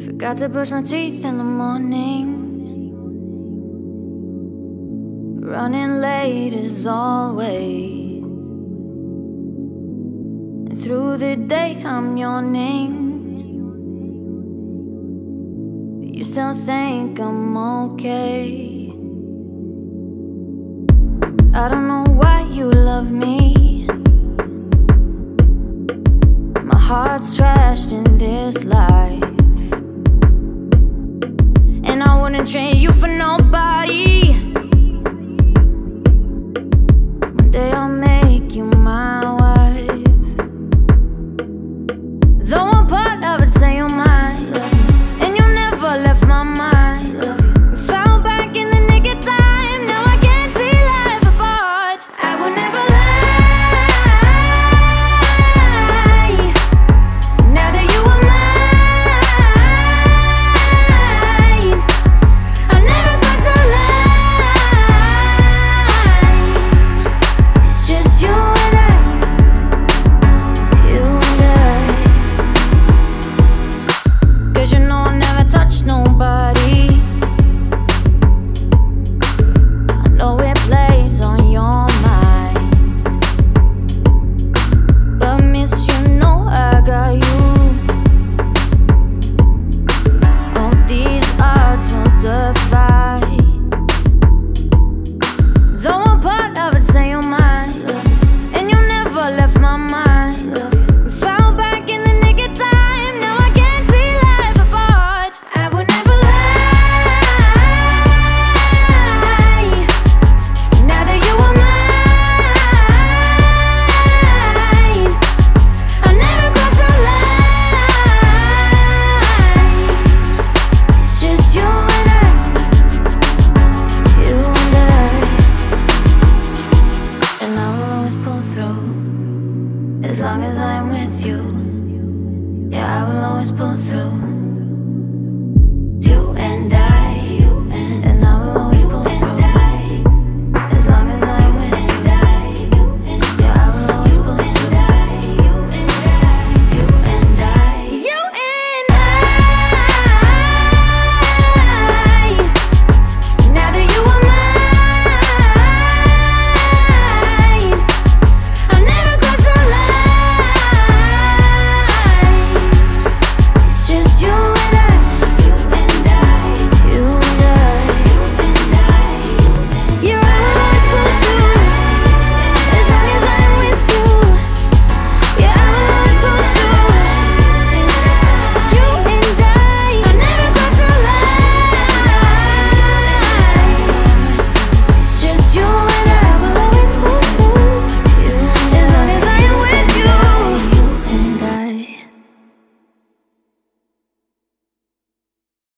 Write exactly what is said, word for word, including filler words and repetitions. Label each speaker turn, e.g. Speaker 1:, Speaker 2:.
Speaker 1: Forgot to brush my teeth in the morning. Running late as always, and through the day I'm yawning, but you still think I'm okay. I don't know why you love me. My heart's trashed in this life, and I wouldn't trade you for nobody. One day I'll make you my wife. Though I'm part of it, say you're mine, and you never left my mind. We found back in the nick of time. Now I can't see life apart. I would never lie. Now that you are mine, I'll never cross the line. It's just you and I, you and I. Cause you know I'll never touch nobody. I know it plays on your mind, but miss, you know I got you. All these odds will defy. Though I'm part of it, say you're mine, and you never left my mind. We found back in the nick of time. Now I can't see life apart. I would never lie. Now that you are mine, I'll never cross the line. It's just you and I, you and I. And I will always pull through, as long as I'm with you. Yeah, I will always pull through.